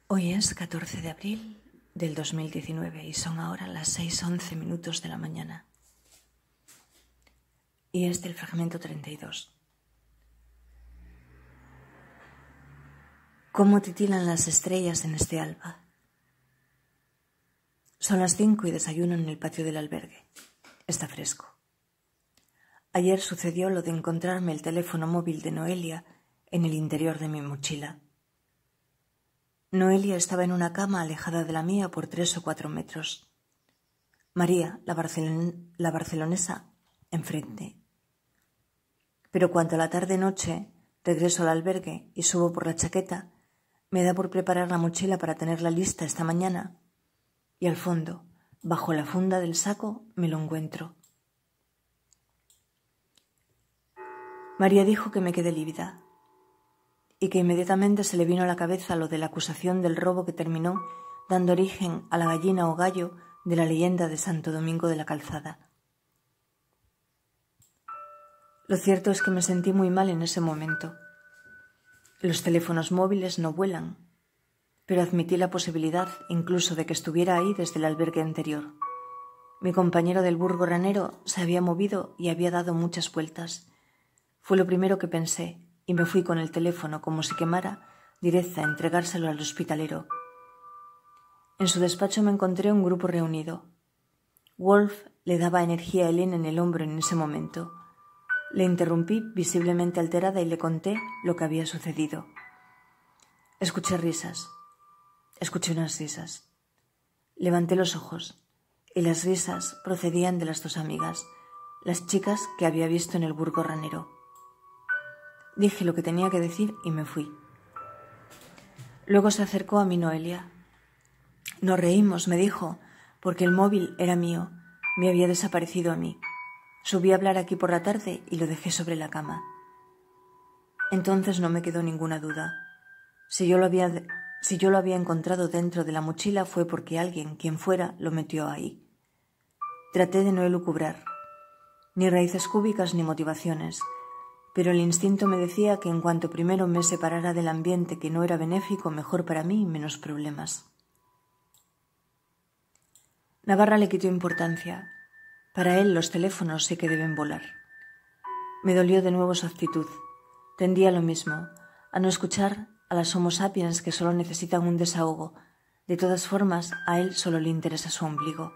Hoy es 14 de abril del 2019 y son ahora las 6:11 de la mañana. Y es del fragmento 32. ¿Cómo titilan las estrellas en este alba? Son las 5 y desayuno en el patio del albergue. Está fresco. Ayer sucedió lo de encontrarme el teléfono móvil de Noelia en el interior de mi mochila. Noelia estaba en una cama alejada de la mía por 3 o 4 metros. María, la barcelonesa, enfrente. Pero cuando a la tarde-noche regreso al albergue y subo por la chaqueta, me da por preparar la mochila para tenerla lista esta mañana, y al fondo, bajo la funda del saco, me lo encuentro. María dijo que me quedé lívida y que inmediatamente se le vino a la cabeza lo de la acusación del robo que terminó dando origen a la gallina o gallo de la leyenda de Santo Domingo de la Calzada. Lo cierto es que me sentí muy mal en ese momento. Los teléfonos móviles no vuelan, pero admití la posibilidad incluso de que estuviera ahí desde el albergue anterior. Mi compañero del burgo ranero se había movido y había dado muchas vueltas. Fue lo primero que pensé y me fui con el teléfono como si quemara, directa a entregárselo al hospitalero. En su despacho me encontré un grupo reunido. Wolf le daba energía a Helen en el hombro en ese momento. Le interrumpí visiblemente alterada y le conté lo que había sucedido. Escuché unas risas. Levanté los ojos y las risas procedían de las dos amigas, las chicas que había visto en el burgo ranero. Dije lo que tenía que decir y me fui. Luego se acercó a mí Noelia. Nos reímos, me dijo, porque el móvil era mío, me había desaparecido a mí. Subí a hablar aquí por la tarde y lo dejé sobre la cama. Entonces no me quedó ninguna duda. Si yo lo había encontrado dentro de la mochila fue porque alguien, quien fuera, lo metió ahí. Traté de no elucubrar, ni raíces cúbicas ni motivaciones, pero el instinto me decía que en cuanto primero me separara del ambiente que no era benéfico, mejor para mí y menos problemas. Navarra le quitó importancia. Para él los teléfonos sí que deben volar. Me dolió de nuevo su actitud. Tendía a lo mismo, a no escuchar a las Homo sapiens que solo necesitan un desahogo. De todas formas, a él solo le interesa su ombligo.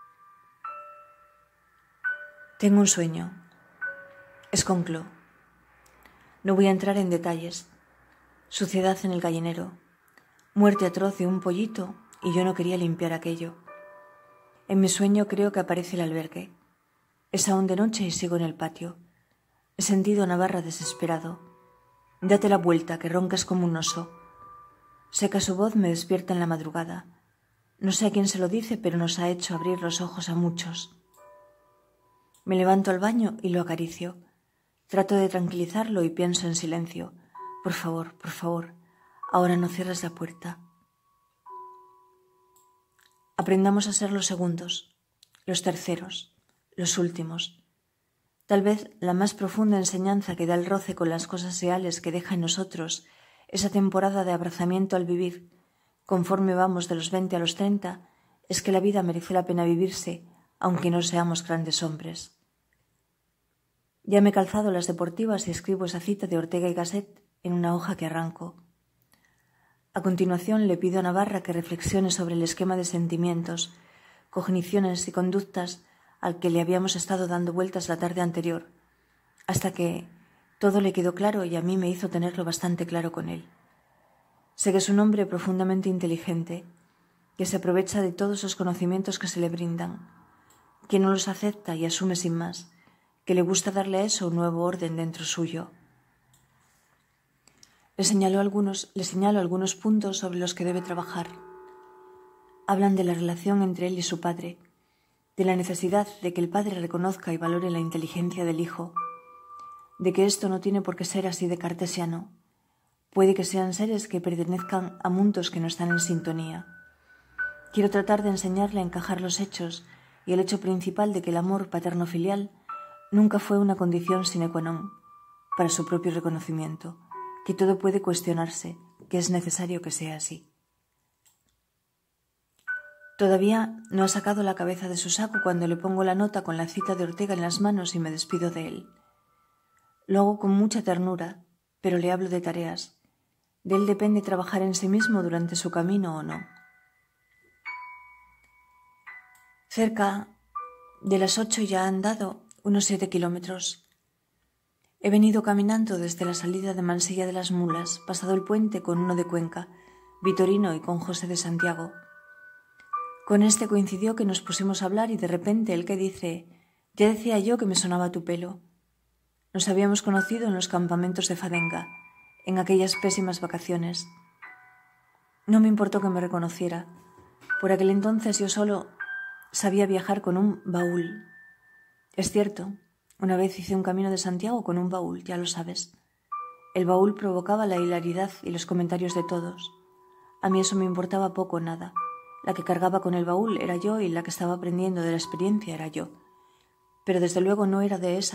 Tengo un sueño. Es conclo. No voy a entrar en detalles. Suciedad en el gallinero. Muerte atroz de un pollito y yo no quería limpiar aquello. En mi sueño creo que aparece el albergue. Es aún de noche y sigo en el patio. He sentido a Navarra desesperado. Date la vuelta, que roncas como un oso. Sé que su voz me despierta en la madrugada. No sé a quién se lo dice, pero nos ha hecho abrir los ojos a muchos. Me levanto al baño y lo acaricio. Trato de tranquilizarlo y pienso en silencio. Por favor, ahora no cierres la puerta. Aprendamos a ser los segundos, los terceros, los últimos. Tal vez la más profunda enseñanza que da el roce con las cosas reales que deja en nosotros esa temporada de abrazamiento al vivir, conforme vamos de los 20 a los 30, es que la vida merece la pena vivirse, aunque no seamos grandes hombres. Ya me he calzado las deportivas y escribo esa cita de Ortega y Gasset en una hoja que arranco. A continuación le pido a Navarra que reflexione sobre el esquema de sentimientos, cogniciones y conductas al que le habíamos estado dando vueltas la tarde anterior, hasta que todo le quedó claro y a mí me hizo tenerlo bastante claro con él. Sé que es un hombre profundamente inteligente, que se aprovecha de todos los conocimientos que se le brindan, que no los acepta y asume sin más, que le gusta darle a eso un nuevo orden dentro suyo. Le señalo algunos puntos sobre los que debe trabajar. Hablan de la relación entre él y su padre, de la necesidad de que el padre reconozca y valore la inteligencia del hijo, de que esto no tiene por qué ser así de cartesiano. Puede que sean seres que pertenezcan a mundos que no están en sintonía. Quiero tratar de enseñarle a encajar los hechos y el hecho principal de que el amor paterno-filial nunca fue una condición sine qua non para su propio reconocimiento, que todo puede cuestionarse, que es necesario que sea así. Todavía no ha sacado la cabeza de su saco cuando le pongo la nota con la cita de Ortega en las manos y me despido de él. Lo hago con mucha ternura, pero le hablo de tareas. De él depende trabajar en sí mismo durante su camino o no. Cerca de las 8 ya han andado unos 7 kilómetros. He venido caminando desde la salida de Mansilla de las Mulas, pasado el puente con uno de Cuenca, Vitorino y con José de Santiago. Con este coincidió que nos pusimos a hablar y de repente el que dice: «Ya decía yo que me sonaba tu pelo». Nos habíamos conocido en los campamentos de Fadenga, en aquellas pésimas vacaciones. No me importó que me reconociera. Por aquel entonces yo solo sabía viajar con un baúl. Es cierto, una vez hice un camino de Santiago con un baúl, ya lo sabes. El baúl provocaba la hilaridad y los comentarios de todos. A mí eso me importaba poco o nada. La que cargaba con el baúl era yo y la que estaba aprendiendo de la experiencia era yo. Pero desde luego no era de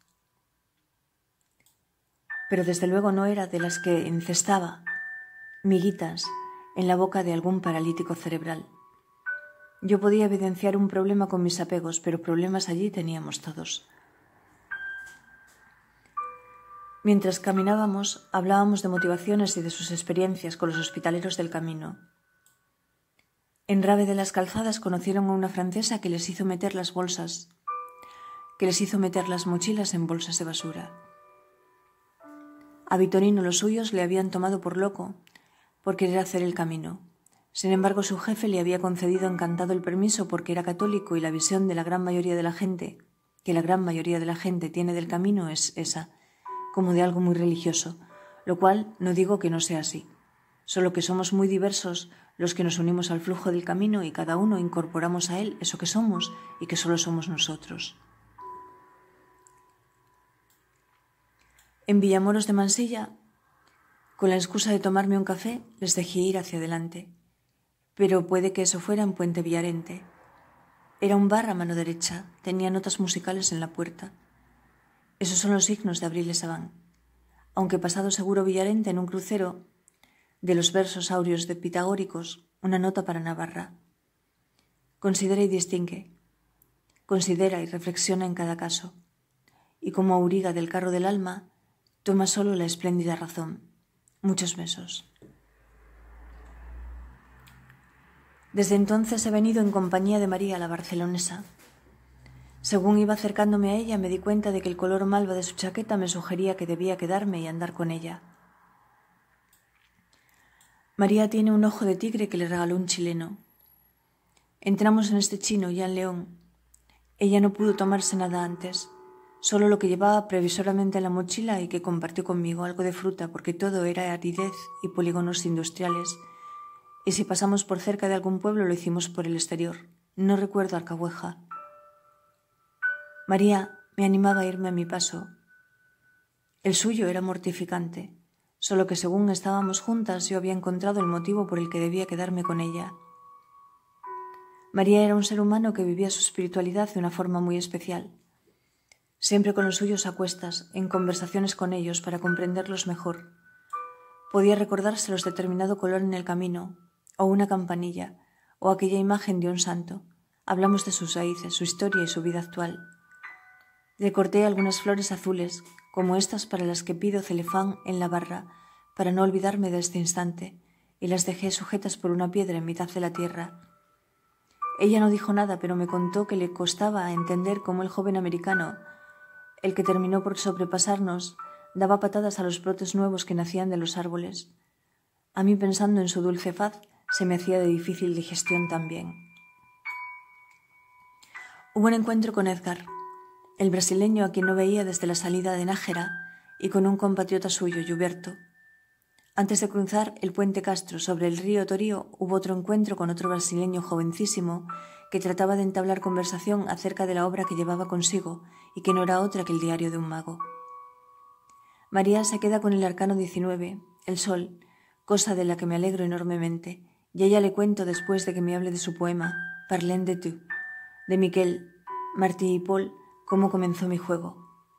las que encestaba miguitas en la boca de algún paralítico cerebral. Yo podía evidenciar un problema con mis apegos, pero problemas allí teníamos todos. Mientras caminábamos, hablábamos de motivaciones y de sus experiencias con los hospitaleros del camino. En Rave de las Calzadas conocieron a una francesa que les hizo meter las mochilas en bolsas de basura. A Vitorino los suyos le habían tomado por loco por querer hacer el camino. Sin embargo, su jefe le había concedido encantado el permiso porque era católico y la visión de la gran mayoría de la gente tiene del camino es esa, como de algo muy religioso, lo cual no digo que no sea así, solo que somos muy diversos los que nos unimos al flujo del camino y cada uno incorporamos a él eso que somos y que solo somos nosotros. En Villamoros de Mansilla, con la excusa de tomarme un café, les dejé ir hacia adelante, pero puede que eso fuera en Puente Villarente. Era un bar a mano derecha, tenía notas musicales en la puerta. Esos son los signos de Abril Saván. Aunque pasado seguro Villarente en un crucero de los versos áureos de pitagóricos, una nota para Navarra. Considera y distingue. Considera y reflexiona en cada caso. Y como auriga del carro del alma, toma solo la espléndida razón. Muchos besos. Desde entonces he venido en compañía de María, la barcelonesa. Según iba acercándome a ella, me di cuenta de que el color malva de su chaqueta me sugería que debía quedarme y andar con ella. María tiene un ojo de tigre que le regaló un chileno. Entramos en este chino ya en León. Ella no pudo tomarse nada antes, solo lo que llevaba previsoramente en la mochila y que compartió conmigo, algo de fruta, porque todo era aridez y polígonos industriales. Y si pasamos por cerca de algún pueblo lo hicimos por el exterior. No recuerdo Alcahueja. María me animaba a irme a mi paso. El suyo era mortificante, solo que según estábamos juntas yo había encontrado el motivo por el que debía quedarme con ella. María era un ser humano que vivía su espiritualidad de una forma muy especial, siempre con los suyos a cuestas, en conversaciones con ellos para comprenderlos mejor. Podía recordárselos determinado color en el camino, o una campanilla, o aquella imagen de un santo. Hablamos de sus raíces, su historia y su vida actual. Le corté algunas flores azules, como estas para las que pido celefán en la barra, para no olvidarme de este instante, y las dejé sujetas por una piedra en mitad de la tierra. Ella no dijo nada, pero me contó que le costaba entender cómo el joven americano, el que terminó por sobrepasarnos, daba patadas a los brotes nuevos que nacían de los árboles. A mí, pensando en su dulce faz, se me hacía de difícil digestión también. Hubo un encuentro con Edgar, el brasileño a quien no veía desde la salida de Nájera, y con un compatriota suyo, Gilberto. Antes de cruzar el puente Castro sobre el río Torío, hubo otro encuentro con otro brasileño jovencísimo que trataba de entablar conversación acerca de la obra que llevaba consigo y que no era otra que el diario de un mago. María se queda con el arcano 19, el sol, cosa de la que me alegro enormemente, y a ella le cuento después de que me hable de su poema, Parlem de tu, de Miquel, Martí y Paul, cómo comenzó mi juego.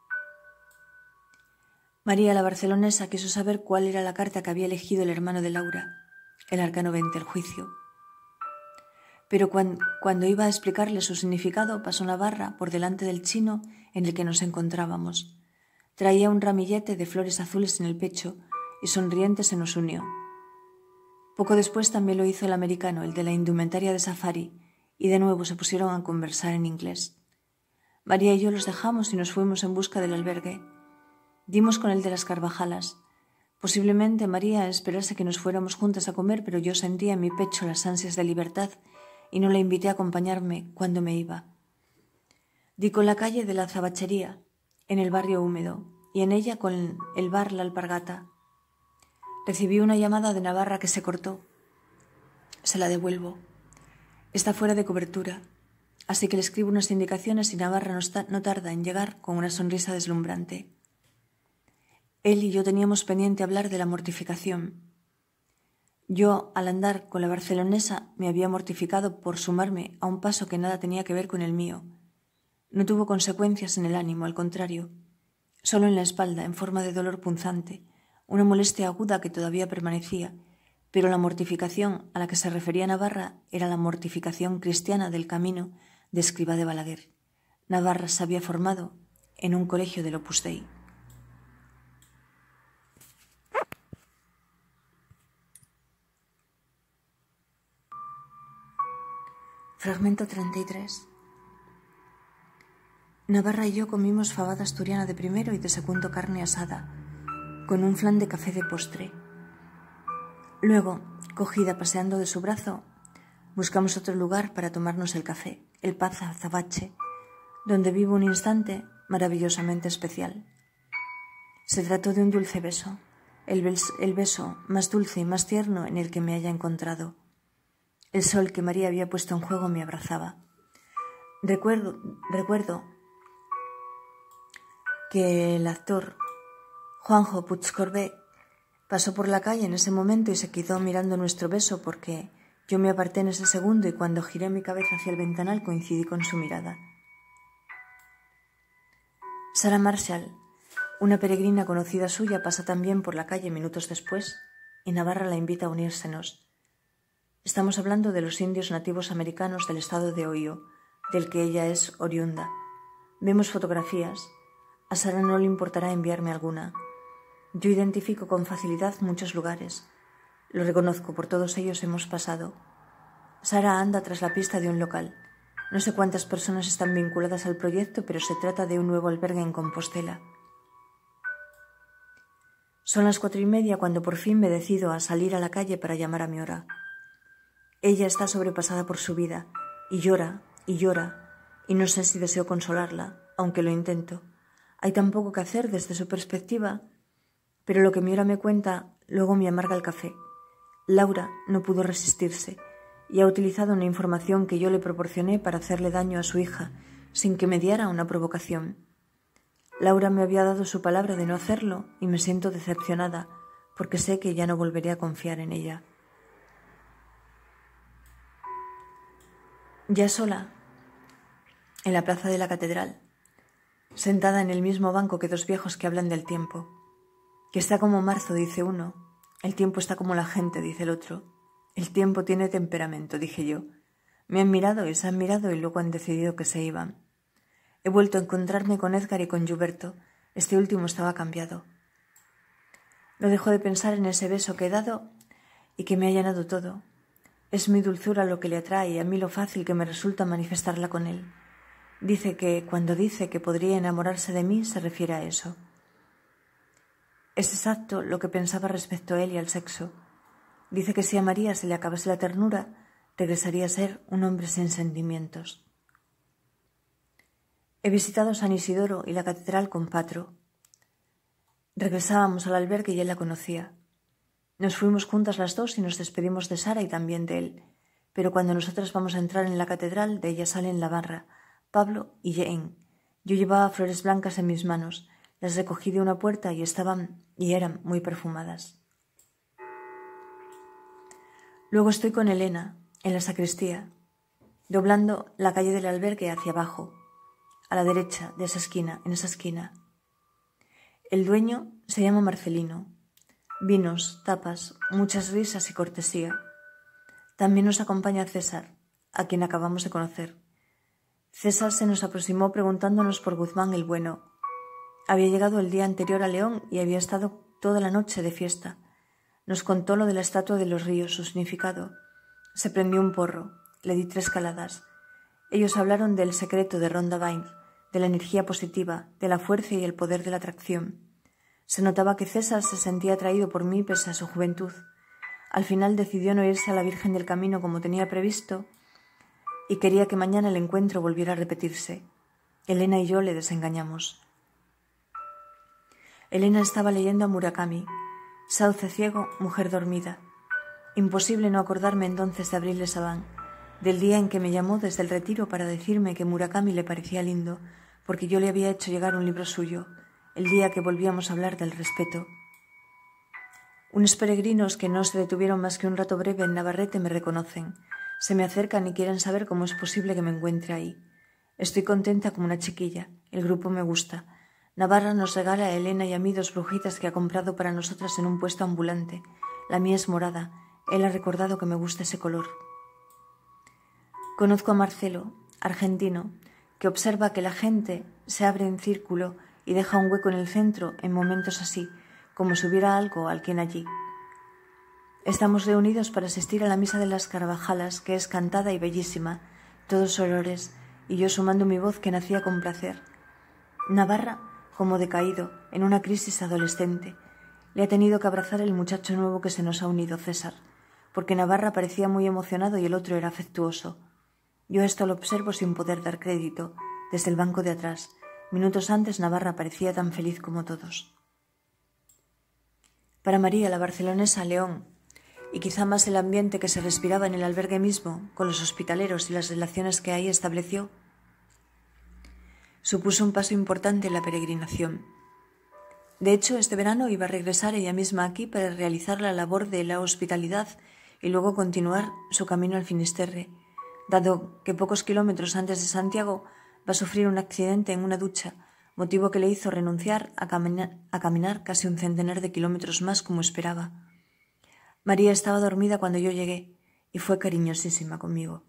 María, la barcelonesa, quiso saber cuál era la carta que había elegido el hermano de Laura, el arcano 20, el juicio. pero cuando iba a explicarle su significado pasó Navarra por delante del chino en el que nos encontrábamos. Traía un ramillete de flores azules en el pecho y sonriente se nos unió. Poco después también lo hizo el americano, el de la indumentaria de safari, y de nuevo se pusieron a conversar en inglés. María y yo los dejamos y nos fuimos en busca del albergue. Dimos con el de las Carvajalas. Posiblemente María esperase que nos fuéramos juntas a comer, pero yo sentía en mi pecho las ansias de libertad y no la invité a acompañarme cuando me iba. Di con la calle de la Zabachería, en el barrio húmedo, y en ella con el bar La Alpargata. Recibí una llamada de Navarra que se cortó. Se la devuelvo. Está fuera de cobertura, así que le escribo unas indicaciones y Navarra no tarda en llegar con una sonrisa deslumbrante. Él y yo teníamos pendiente hablar de la mortificación. Yo, al andar con la barcelonesa, me había mortificado por sumarme a un paso que nada tenía que ver con el mío. No tuvo consecuencias en el ánimo, al contrario, solo en la espalda, en forma de dolor punzante, una molestia aguda que todavía permanecía, pero la mortificación a la que se refería Navarra era la mortificación cristiana del camino de Escrivá de Balaguer. Navarra se había formado en un colegio del Opus Dei. Fragmento 33. Navarra y yo comimos fabada asturiana de primero y de segundo carne asada, con un flan de café de postre. Luego, cogida paseando de su brazo, buscamos otro lugar para tomarnos el café, el Paz Azabache, donde vivo un instante maravillosamente especial. Se trató de un dulce beso, el beso más dulce y más tierno en el que me haya encontrado. El sol que María había puesto en juego me abrazaba. Recuerdo que el actor Juanjo Puigcorbé pasó por la calle en ese momento y se quedó mirando nuestro beso porque yo me aparté en ese segundo y cuando giré mi cabeza hacia el ventanal coincidí con su mirada. Sarah Marshall, una peregrina conocida suya, pasa también por la calle minutos después y Navarra la invita a unírsenos. Estamos hablando de los indios nativos americanos del estado de Ohio, del que ella es oriunda. Vemos fotografías. A Sara no le importará enviarme alguna. Yo identifico con facilidad muchos lugares. Lo reconozco, por todos ellos hemos pasado. Sara anda tras la pista de un local. No sé cuántas personas están vinculadas al proyecto, pero se trata de un nuevo albergue en Compostela. Son las 4:30 cuando por fin me decido a salir a la calle para llamar a mi hora. Ella está sobrepasada por su vida y llora, y no sé si deseo consolarla, aunque lo intento. Hay tan poco que hacer desde su perspectiva, pero lo que mi hora me cuenta luego me amarga el café. Laura no pudo resistirse y ha utilizado una información que yo le proporcioné para hacerle daño a su hija, sin que mediara una provocación. Laura me había dado su palabra de no hacerlo y me siento decepcionada, porque sé que ya no volveré a confiar en ella. Ya sola, en la plaza de la catedral, sentada en el mismo banco que dos viejos que hablan del tiempo. Que está como marzo, dice uno. El tiempo está como la gente, dice el otro. El tiempo tiene temperamento, dije yo. Me han mirado y se han mirado y luego han decidido que se iban. He vuelto a encontrarme con Edgar y con Gilberto. Este último estaba cambiado. No dejo de pensar en ese beso que he dado y que me ha llenado todo. Es mi dulzura lo que le atrae y a mí lo fácil que me resulta manifestarla con él. Dice que cuando dice que podría enamorarse de mí se refiere a eso. Es exacto lo que pensaba respecto a él y al sexo. Dice que si a María se le acabase la ternura, regresaría a ser un hombre sin sentimientos. He visitado San Isidoro y la catedral con Patro. Regresábamos al albergue y él la conocía. Nos fuimos juntas las dos y nos despedimos de Sara y también de él. Pero cuando nosotras vamos a entrar en la catedral, de ella salen la barra, Pablo y Jane. Yo llevaba flores blancas en mis manos. Las recogí de una puerta y eran muy perfumadas. Luego estoy con Elena, en la sacristía, doblando la calle del albergue hacia abajo, a la derecha de esa esquina, en esa esquina. El dueño se llama Marcelino. Vinos, tapas, muchas risas y cortesía. También nos acompaña César, a quien acabamos de conocer. César se nos aproximó preguntándonos por Guzmán el Bueno. Había llegado el día anterior a León y había estado toda la noche de fiesta. Nos contó lo de la estatua de los ríos, su significado. Se prendió un porro. Le di 3 caladas. Ellos hablaron del secreto de Rhonda Byrne, de la energía positiva, de la fuerza y el poder de la atracción. Se notaba que César se sentía atraído por mí pese a su juventud. Al final decidió no irse a la Virgen del Camino como tenía previsto y quería que mañana el encuentro volviera a repetirse. Elena y yo le desengañamos. Elena estaba leyendo a Murakami. Sauce ciego, mujer dormida. Imposible no acordarme entonces de Abril de Savant, del día en que me llamó desde el retiro para decirme que Murakami le parecía lindo, porque yo le había hecho llegar un libro suyo, el día que volvíamos a hablar del respeto. Unos peregrinos que no se detuvieron más que un rato breve en Navarrete me reconocen. Se me acercan y quieren saber cómo es posible que me encuentre ahí. Estoy contenta como una chiquilla. El grupo me gusta. Navarra nos regala a Elena y a mí 2 brujitas que ha comprado para nosotras en un puesto ambulante. La mía es morada. Él ha recordado que me gusta ese color. Conozco a Marcelo, argentino, que observa que la gente se abre en círculo y deja un hueco en el centro en momentos así, como si hubiera algo alguien allí. Estamos reunidos para asistir a la misa de las Carvajalas, que es cantada y bellísima, todos olores, y yo sumando mi voz que nacía con placer. Navarra, como decaído, en una crisis adolescente, le ha tenido que abrazar el muchacho nuevo que se nos ha unido, César, porque Navarra parecía muy emocionado y el otro era afectuoso. Yo esto lo observo sin poder dar crédito, desde el banco de atrás. Minutos antes Navarra parecía tan feliz como todos. Para María, la barcelonesa, León, y quizá más el ambiente que se respiraba en el albergue mismo, con los hospitaleros y las relaciones que ahí estableció, supuso un paso importante en la peregrinación. De hecho, este verano iba a regresar ella misma aquí para realizar la labor de la hospitalidad y luego continuar su camino al Finisterre, dado que pocos kilómetros antes de Santiago va a sufrir un accidente en una ducha, motivo que le hizo renunciar a caminar casi un centenar de kilómetros más como esperaba. María estaba dormida cuando yo llegué y fue cariñosísima conmigo.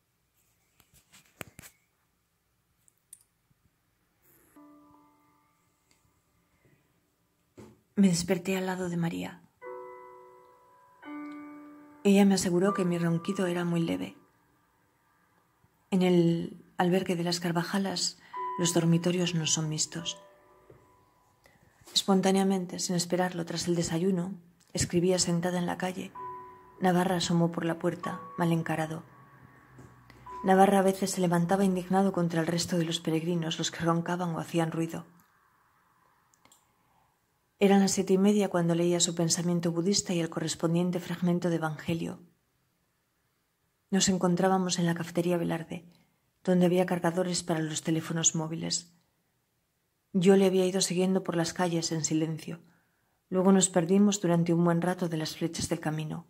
Me desperté al lado de María. Ella me aseguró que mi ronquido era muy leve. En el albergue de las Carvajalas los dormitorios no son mixtos. Espontáneamente, sin esperarlo, tras el desayuno, escribía sentada en la calle. Navarra asomó por la puerta, mal encarado. Navarra a veces se levantaba indignado contra el resto de los peregrinos, los que roncaban o hacían ruido. Eran las 7:30 cuando leía su pensamiento budista y el correspondiente fragmento de Evangelio. Nos encontrábamos en la cafetería Velarde, donde había cargadores para los teléfonos móviles. Yo le había ido siguiendo por las calles en silencio. Luego nos perdimos durante un buen rato de las flechas del camino.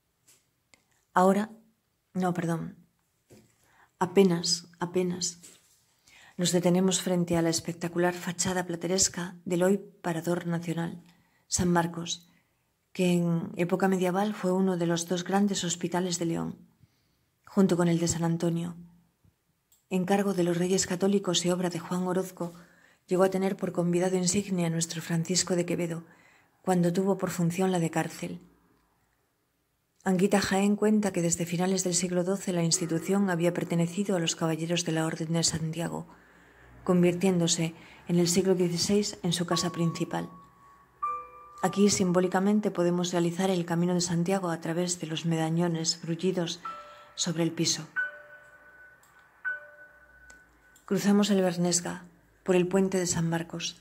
Apenas. Nos detenemos frente a la espectacular fachada plateresca del hoy Parador Nacional, San Marcos, que en época medieval fue uno de los 2 grandes hospitales de León, junto con el de San Antonio. Encargo de los Reyes Católicos y obra de Juan Orozco, llegó a tener por convidado insigne a nuestro Francisco de Quevedo, cuando tuvo por función la de cárcel. Anguita Jaén cuenta que desde finales del siglo XII la institución había pertenecido a los caballeros de la Orden de Santiago, convirtiéndose en el siglo XVI en su casa principal. Aquí simbólicamente podemos realizar el Camino de Santiago a través de los medallones brullidos sobre el piso. Cruzamos el Bernesga por el puente de San Marcos.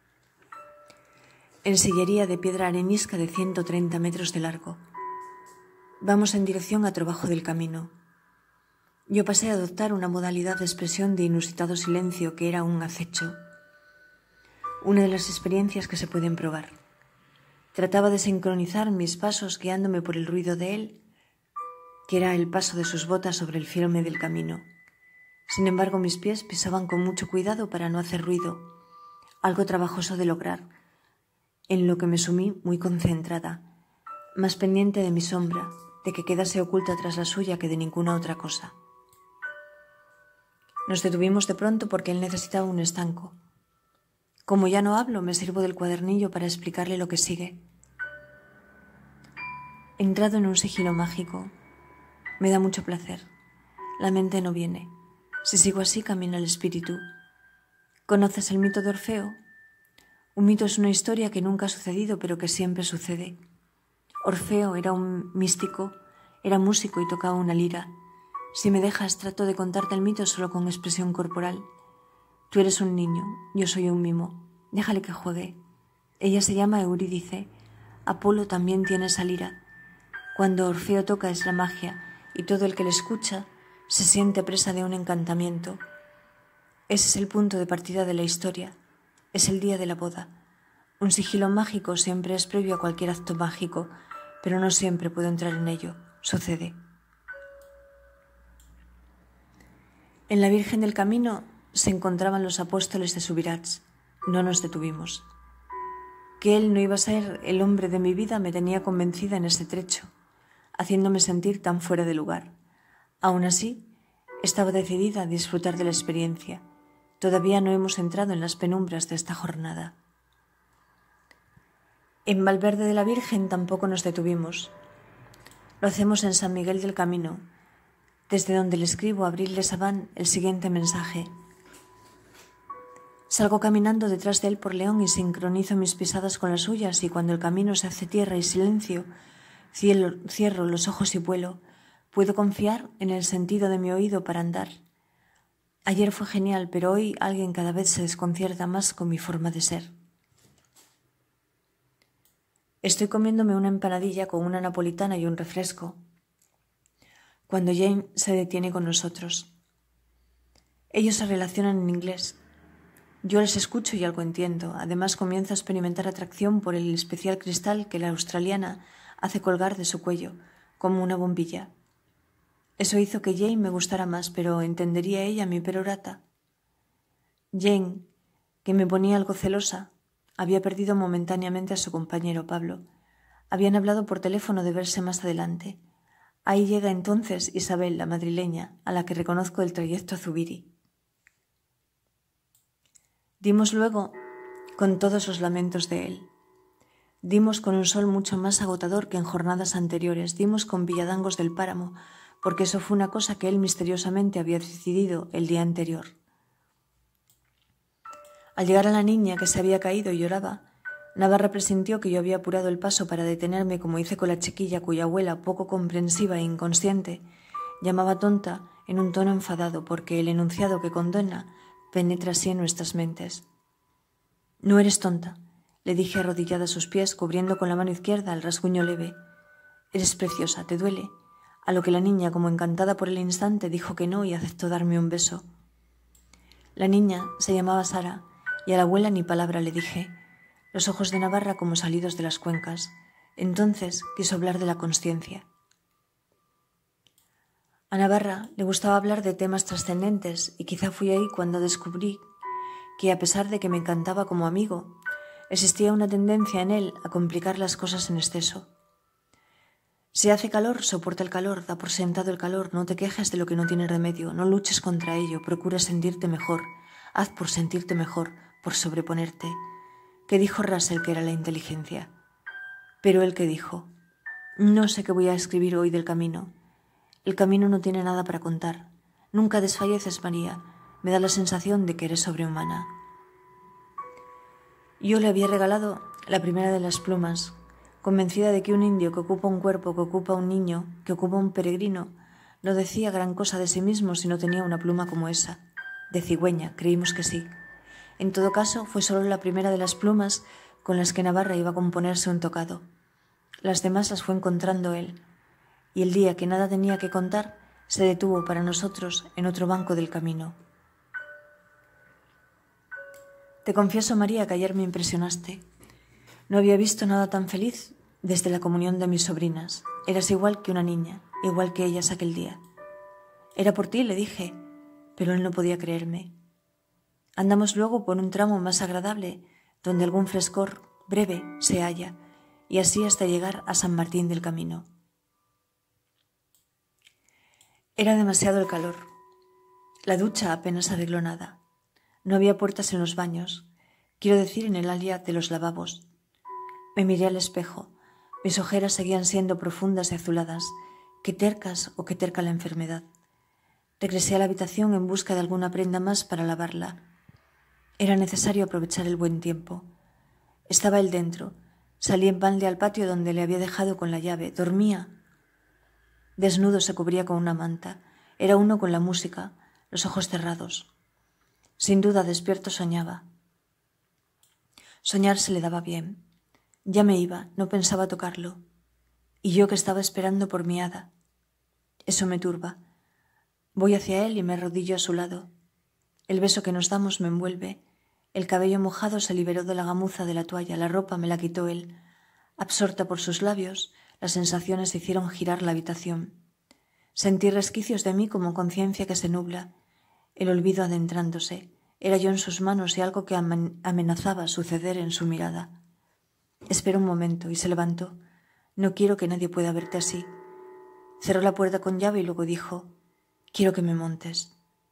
En sillería de piedra arenisca de 130 metros de largo. Vamos en dirección a Trabajo del Camino. Yo pasé a adoptar una modalidad de expresión de inusitado silencio que era un acecho. Una de las experiencias que se pueden probar. Trataba de sincronizar mis pasos guiándome por el ruido de él, que era el paso de sus botas sobre el firme del camino. Sin embargo, mis pies pisaban con mucho cuidado para no hacer ruido, algo trabajoso de lograr, en lo que me sumí muy concentrada, más pendiente de mi sombra, de que quedase oculta tras la suya que de ninguna otra cosa. Nos detuvimos de pronto porque él necesitaba un estanco. Como ya no hablo, me sirvo del cuadernillo para explicarle lo que sigue. He entrado en un sigilo mágico. Me da mucho placer. La mente no viene. Si sigo así, camina el espíritu. ¿Conoces el mito de Orfeo? Un mito es una historia que nunca ha sucedido, pero que siempre sucede. Orfeo era un místico, era músico y tocaba una lira. Si me dejas, trato de contarte el mito solo con expresión corporal. Tú eres un niño, yo soy un mimo. Déjale que juegue. Ella se llama Eurídice. Apolo también tiene esa lira. Cuando Orfeo toca es la magia, y todo el que le escucha se siente presa de un encantamiento. Ese es el punto de partida de la historia. Es el día de la boda. Un sigilo mágico siempre es previo a cualquier acto mágico, pero no siempre puedo entrar en ello. Sucede. En la Virgen del Camino se encontraban los apóstoles de Subirats. No nos detuvimos. Que él no iba a ser el hombre de mi vida me tenía convencida en ese trecho, haciéndome sentir tan fuera de lugar. Aún así, estaba decidida a disfrutar de la experiencia. Todavía no hemos entrado en las penumbras de esta jornada. En Valverde de la Virgen tampoco nos detuvimos. Lo hacemos en San Miguel del Camino, desde donde le escribo a Abril de Sabán el siguiente mensaje. Salgo caminando detrás de él por León y sincronizo mis pisadas con las suyas, y cuando el camino se hace tierra y silencio, cierro los ojos y vuelo. Puedo confiar en el sentido de mi oído para andar. Ayer fue genial, pero hoy alguien cada vez se desconcierta más con mi forma de ser. Estoy comiéndome una empanadilla con una napolitana y un refresco, cuando Jane se detiene con nosotros. Ellos se relacionan en inglés. Yo les escucho y algo entiendo. Además, comienzo a experimentar atracción por el especial cristal que la australiana hace colgar de su cuello, como una bombilla. Eso hizo que Jane me gustara más, pero ¿entendería ella mi perorata? Jane, que me ponía algo celosa, había perdido momentáneamente a su compañero Pablo. Habían hablado por teléfono de verse más adelante. Ahí llega entonces Isabel, la madrileña, a la que reconozco el trayecto a Zubiri. Dimos luego con todos los lamentos de él. Dimos con un sol mucho más agotador que en jornadas anteriores. Dimos con villadangos del páramo, porque eso fue una cosa que él misteriosamente había decidido el día anterior. Al llegar a la niña, que se había caído y lloraba, Navarra presintió que yo había apurado el paso para detenerme, como hice con la chiquilla cuya abuela, poco comprensiva e inconsciente, llamaba tonta en un tono enfadado, porque el enunciado que condena penetra así en nuestras mentes. «No eres tonta», le dije arrodillada a sus pies, cubriendo con la mano izquierda el rasguño leve. «Eres preciosa, ¿te duele?», a lo que la niña, como encantada por el instante, dijo que no y aceptó darme un beso. La niña se llamaba Sara, y a la abuela ni palabra le dije, los ojos de Navarra como salidos de las cuencas. Entonces quiso hablar de la consciencia. A Navarra le gustaba hablar de temas trascendentes, y quizá fui ahí cuando descubrí que, a pesar de que me encantaba como amigo, existía una tendencia en él a complicar las cosas en exceso. Si hace calor, soporta el calor, da por sentado el calor, no te quejes de lo que no tiene remedio, no luches contra ello, procura sentirte mejor, haz por sentirte mejor, por sobreponerte. ¿Qué dijo Russell que era la inteligencia? Pero él, ¿qué dijo? No sé qué voy a escribir hoy del camino. El camino no tiene nada para contar. Nunca desfalleces, María. Me da la sensación de que eres sobrehumana. Yo le había regalado la primera de las plumas, convencida de que un indio que ocupa un cuerpo, que ocupa un niño, que ocupa un peregrino, no decía gran cosa de sí mismo si no tenía una pluma como esa. De cigüeña, creímos que sí. En todo caso, fue solo la primera de las plumas con las que Navarra iba a componerse un tocado. Las demás las fue encontrando él, y el día que nada tenía que contar, se detuvo para nosotros en otro banco del camino. Te confieso, María, que ayer me impresionaste. No había visto nada tan feliz desde la comunión de mis sobrinas. Eras igual que una niña, igual que ellas aquel día. Era por ti, le dije, pero él no podía creerme. Andamos luego por un tramo más agradable, donde algún frescor breve se halla, y así hasta llegar a San Martín del Camino. Era demasiado el calor. La ducha apenas arregló nada. No había puertas en los baños, quiero decir en el área de los lavabos. Me miré al espejo. Mis ojeras seguían siendo profundas y azuladas. Qué tercas o qué terca la enfermedad. Regresé a la habitación en busca de alguna prenda más para lavarla. Era necesario aprovechar el buen tiempo. Estaba él dentro. Salí en balde al patio donde le había dejado con la llave. Dormía. Desnudo se cubría con una manta. Era uno con la música, los ojos cerrados. Sin duda, despierto soñaba. Soñar se le daba bien. Ya me iba, no pensaba tocarlo. Y yo que estaba esperando por mi hada. Eso me turba. Voy hacia él y me arrodillo a su lado. El beso que nos damos me envuelve. El cabello mojado se liberó de la gamuza de la toalla, la ropa me la quitó él. Absorta por sus labios, las sensaciones hicieron girar la habitación. Sentí resquicios de mí como conciencia que se nubla, el olvido adentrándose. Era yo en sus manos y algo que amenazaba suceder en su mirada. Esperó un momento y se levantó. No quiero que nadie pueda verte así. Cerró la puerta con llave y luego dijo: quiero que me montes.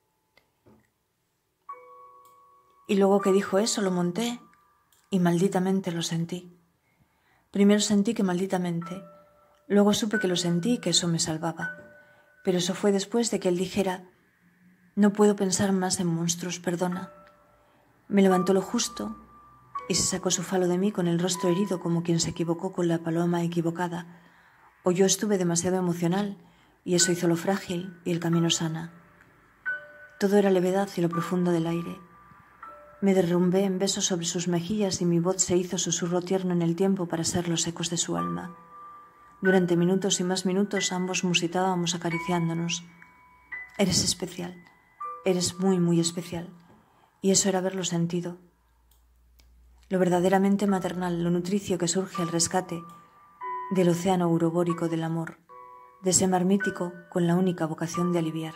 Y luego que dijo eso lo monté y malditamente lo sentí. Primero sentí que malditamente, luego supe que lo sentí y que eso me salvaba. Pero eso fue después de que él dijera: no puedo pensar más en monstruos, perdona. Me levantó lo justo y se sacó su falo de mí con el rostro herido como quien se equivocó con la paloma equivocada. O yo estuve demasiado emocional y eso hizo lo frágil y el camino sana. Todo era levedad y lo profundo del aire. Me derrumbé en besos sobre sus mejillas y mi voz se hizo susurro tierno en el tiempo para ser los ecos de su alma. Durante minutos y más minutos ambos musitábamos acariciándonos. Eres especial, eres muy, muy especial. Y eso era haberlo sentido. Lo verdaderamente maternal, lo nutricio que surge al rescate del océano urobórico del amor, de ese mar mítico con la única vocación de aliviar.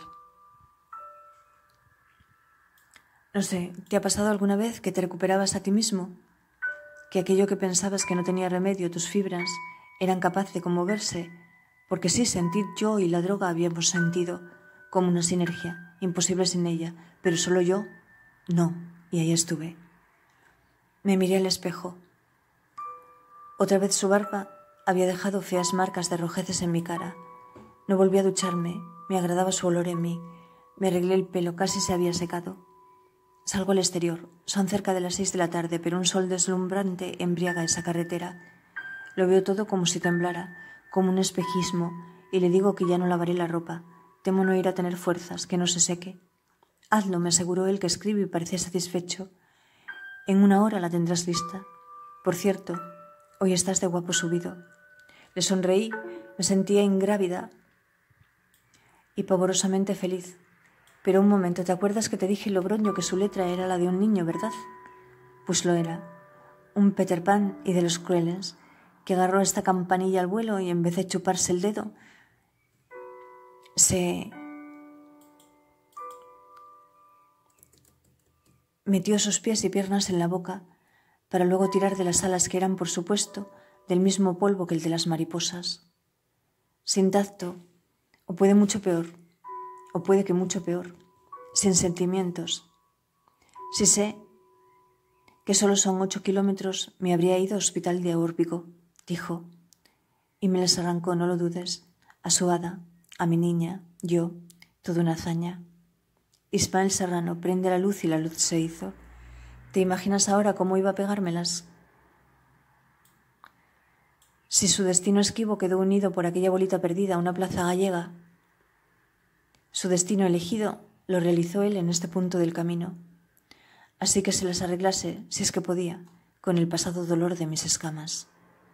No sé, ¿te ha pasado alguna vez que te recuperabas a ti mismo? Que aquello que pensabas que no tenía remedio, tus fibras, eran capaces de conmoverse, porque sí, sentir yo y la droga habíamos sentido como una sinergia, imposible sin ella, pero solo yo, no, y ahí estuve. Me miré al espejo. Otra vez su barba había dejado feas marcas de rojeces en mi cara. No volví a ducharme, me agradaba su olor en mí, me arreglé el pelo, casi se había secado. Salgo al exterior, son cerca de las 6 de la tarde, pero un sol deslumbrante embriaga esa carretera. Lo veo todo como si temblara, como un espejismo, y le digo que ya no lavaré la ropa. Temo no ir a tener fuerzas, que no se seque. Hazlo, me aseguró él, que escribe y parecía satisfecho. En 1 hora la tendrás lista. Por cierto, hoy estás de guapo subido. Le sonreí, me sentía ingrávida y pavorosamente feliz. Pero un momento, ¿te acuerdas que te dije Logroño que su letra era la de un niño, verdad? Pues lo era. Un Peter Pan y de los crueles, que agarró esta campanilla al vuelo y en vez de chuparse el dedo, se metió sus pies y piernas en la boca para luego tirar de las alas que eran, por supuesto, del mismo polvo que el de las mariposas. Sin tacto, o puede mucho peor, o puede que mucho peor, sin sentimientos. Si sé que solo son 8 kilómetros, me habría ido al hospital de Órbigo, dijo, y me las arrancó, no lo dudes, a su hada, a mi niña, yo, toda una hazaña. Ismael Serrano prende la luz y la luz se hizo. ¿Te imaginas ahora cómo iba a pegármelas? Si su destino esquivo quedó unido por aquella bolita perdida a una plaza gallega, su destino elegido lo realizó él en este punto del camino. Así que se las arreglase, si es que podía, con el pasado dolor de mis escamas.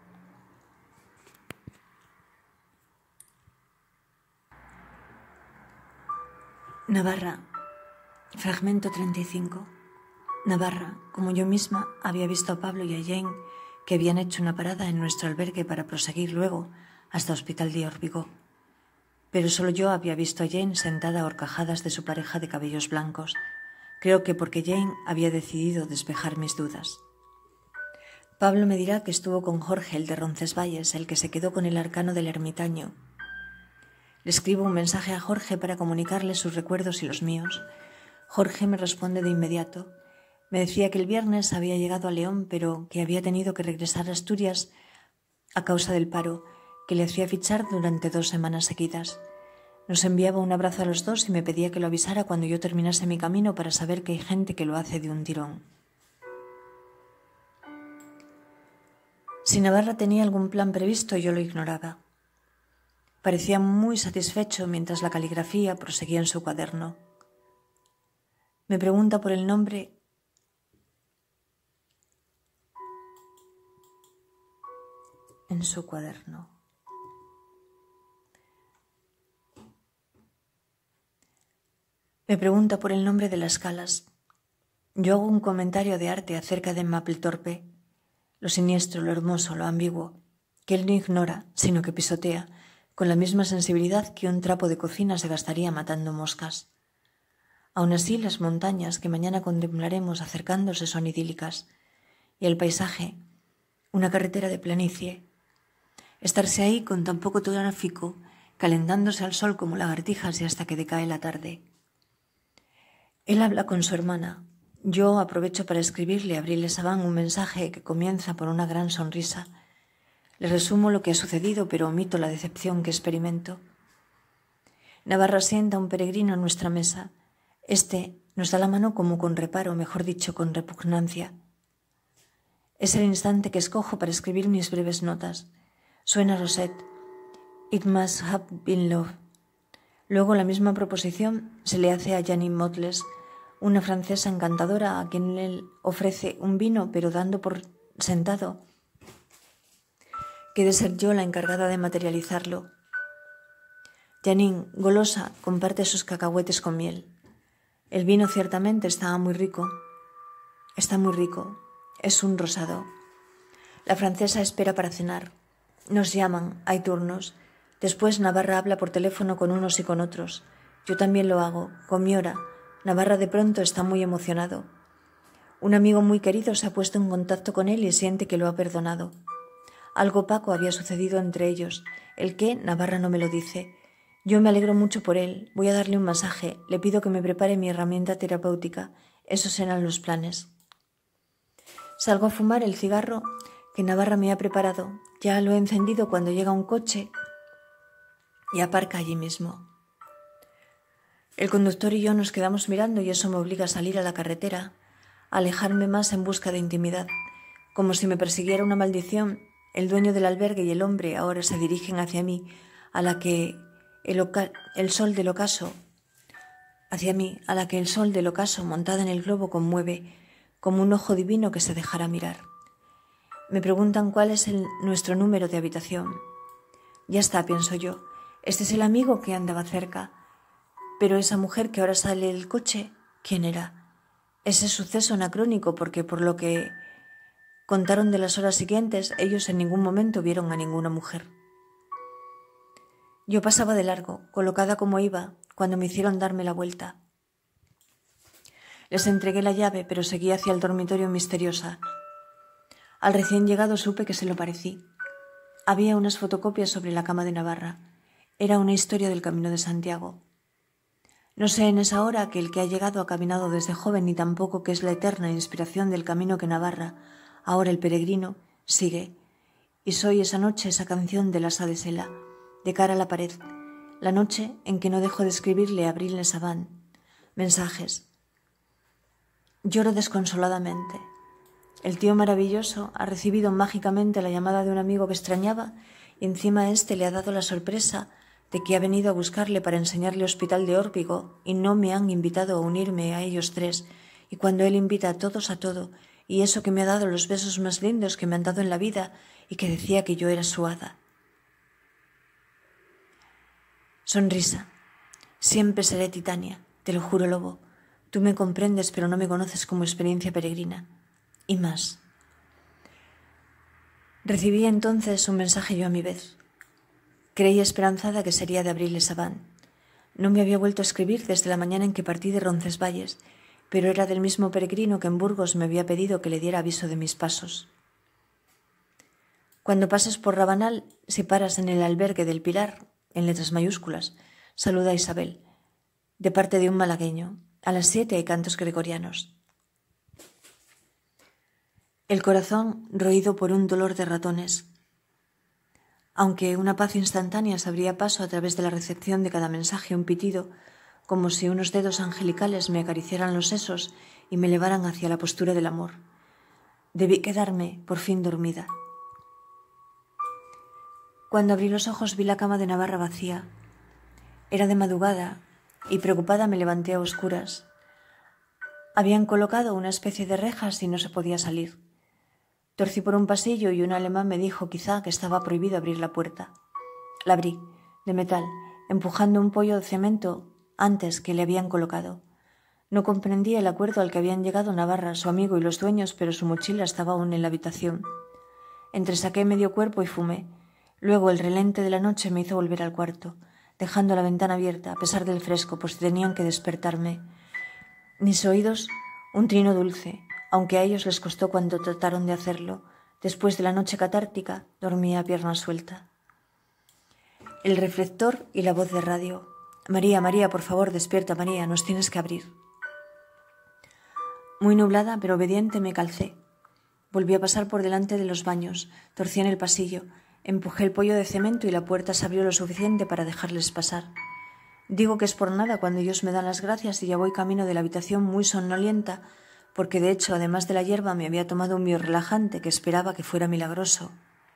Navarra, fragmento 35. Navarra, como yo misma, había visto a Pablo y a Jane, que habían hecho una parada en nuestro albergue para proseguir luego hasta Hospital de Órbigo. Pero solo yo había visto a Jane sentada a horcajadas de su pareja de cabellos blancos. Creo que porque Jane había decidido despejar mis dudas. Pablo me dirá que estuvo con Jorge, el de Roncesvalles, el que se quedó con el arcano del ermitaño. Le escribo un mensaje a Jorge para comunicarle sus recuerdos y los míos. Jorge me responde de inmediato. Me decía que el viernes había llegado a León, pero que había tenido que regresar a Asturias a causa del paro, que le hacía fichar durante 2 semanas seguidas. Nos enviaba un abrazo a los dos y me pedía que lo avisara cuando yo terminase mi camino para saber que hay gente que lo hace de un tirón. Si Navarra tenía algún plan previsto, yo lo ignoraba. Parecía muy satisfecho mientras la caligrafía proseguía en su cuaderno. Me pregunta por el nombre en su cuaderno. Me pregunta por el nombre de las calas. Yo hago un comentario de arte acerca de Mapplethorpe, lo siniestro, lo hermoso, lo ambiguo, que él no ignora, sino que pisotea, con la misma sensibilidad que un trapo de cocina se gastaría matando moscas. Aún así, las montañas que mañana contemplaremos acercándose son idílicas, y el paisaje, una carretera de planicie. Estarse ahí con tan poco tráfico, calentándose al sol como lagartijas y hasta que decae la tarde. Él habla con su hermana. Yo aprovecho para escribirle a Abril Esabán un mensaje que comienza por una gran sonrisa. Le resumo lo que ha sucedido, pero omito la decepción que experimento. Navarra sienta a un peregrino a nuestra mesa. Este nos da la mano como con reparo, mejor dicho, con repugnancia. Es el instante que escojo para escribir mis breves notas. Suena Rosette. It must have been love. Luego la misma proposición se le hace a Janine Mottles, una francesa encantadora a quien él ofrece un vino, pero dando por sentado que de ser yo la encargada de materializarlo. Janine, golosa, comparte sus cacahuetes con miel. El vino ciertamente estaba muy rico. Está muy rico. Es un rosado. La francesa espera para cenar. Nos llaman, hay turnos. Después Navarra habla por teléfono con unos y con otros. Yo también lo hago, con mi hora. Navarra de pronto está muy emocionado. Un amigo muy querido se ha puesto en contacto con él y siente que lo ha perdonado. Algo opaco había sucedido entre ellos. El qué, Navarra no me lo dice. Yo me alegro mucho por él. Voy a darle un masaje. Le pido que me prepare mi herramienta terapéutica. Esos eran los planes. Salgo a fumar el cigarro que Navarra me ha preparado. Ya lo he encendido cuando llega un coche y aparca allí mismo. El conductor y yo nos quedamos mirando y eso me obliga a salir a la carretera, a alejarme más en busca de intimidad. Como si me persiguiera una maldición, el dueño del albergue y el hombre ahora se dirigen hacia mí, a la que el sol del ocaso montada en el globo conmueve, como un ojo divino que se dejara mirar. Me preguntan cuál es nuestro número de habitación. Ya está, pienso yo. Este es el amigo que andaba cerca. Pero esa mujer que ahora sale del coche, ¿quién era? Ese suceso anacrónico, porque por lo que contaron de las horas siguientes, ellos en ningún momento vieron a ninguna mujer. Yo pasaba de largo, colocada como iba, cuando me hicieron darme la vuelta. Les entregué la llave, pero seguí hacia el dormitorio misteriosa. Al recién llegado supe que se lo parecí. Había unas fotocopias sobre la cama de Navarra. Era una historia del Camino de Santiago. No sé en esa hora que el que ha llegado ha caminado desde joven, ni tampoco que es la eterna inspiración del camino que Navarra, ahora el peregrino, sigue. Y soy esa noche esa canción del asa de Sela, de cara a la pared, la noche en que no dejo de escribirle a Abril Esabán mensajes. Lloro desconsoladamente. El tío maravilloso ha recibido mágicamente la llamada de un amigo que extrañaba y encima éste le ha dado la sorpresa de que ha venido a buscarle para enseñarle Hospital de Órbigo y no me han invitado a unirme a ellos tres, y cuando él invita a todos a todo, y eso que me ha dado los besos más lindos que me han dado en la vida y que decía que yo era su hada. Sonrisa. Siempre seré Titania, te lo juro, lobo. Tú me comprendes, pero no me conoces como experiencia peregrina. Y más. Recibí entonces un mensaje yo a mi vez. Creí esperanzada que sería de Abril Esabán. No me había vuelto a escribir desde la mañana en que partí de Roncesvalles, pero era del mismo peregrino que en Burgos me había pedido que le diera aviso de mis pasos. Cuando pases por Rabanal, si paras en el albergue del Pilar, en letras mayúsculas, saluda a Isabel, de parte de un malagueño. A las 7 hay cantos gregorianos. El corazón roído por un dolor de ratones. Aunque una paz instantánea se abría paso a través de la recepción de cada mensaje, un pitido, como si unos dedos angelicales me acariciaran los sesos y me elevaran hacia la postura del amor. Debí quedarme por fin dormida. Cuando abrí los ojos vi la cama de Navarra vacía. Era de madrugada y preocupada me levanté a oscuras. Habían colocado una especie de rejas y no se podía salir. Torcí por un pasillo y un alemán me dijo quizá que estaba prohibido abrir la puerta. La abrí, de metal, empujando un pollo de cemento antes que le habían colocado. No comprendía el acuerdo al que habían llegado Navarra, su amigo y los dueños, pero su mochila estaba aún en la habitación. Entresaqué medio cuerpo y fumé. Luego el relente de la noche me hizo volver al cuarto, dejando la ventana abierta, a pesar del fresco, por si tenían que despertarme. Mis oídos, un trino dulce, aunque a ellos les costó cuando trataron de hacerlo. Después de la noche catártica, dormía a pierna suelta. El reflector y la voz de radio. María, María, por favor, despierta, María, nos tienes que abrir. Muy nublada, pero obediente, me calcé. Volví a pasar por delante de los baños, torcí en el pasillo, empujé el pollo de cemento y la puerta se abrió lo suficiente para dejarles pasar. Digo que es por nada cuando ellos me dan las gracias y ya voy camino de la habitación muy somnolienta, porque de hecho, además de la hierba, me había tomado un biorrelajante que esperaba que fuera milagroso.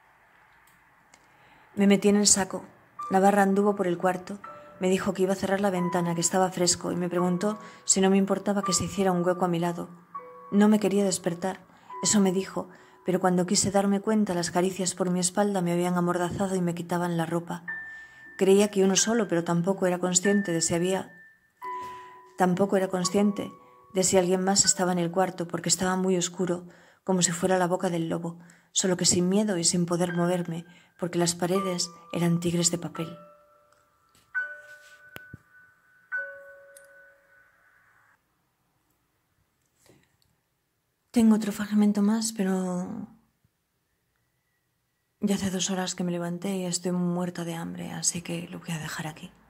Me metí en el saco. Navarra anduvo por el cuarto. Me dijo que iba a cerrar la ventana, que estaba fresco, y me preguntó si no me importaba que se hiciera un hueco a mi lado. No me quería despertar, eso me dijo, pero cuando quise darme cuenta, las caricias por mi espalda me habían amordazado y me quitaban la ropa. Creía que uno solo, pero tampoco era consciente de si alguien más estaba en el cuarto, porque estaba muy oscuro, como si fuera la boca del lobo, solo que sin miedo y sin poder moverme, porque las paredes eran tigres de papel. Tengo otro fragmento más, pero ya hace 2 horas que me levanté y estoy muerta de hambre, así que lo voy a dejar aquí.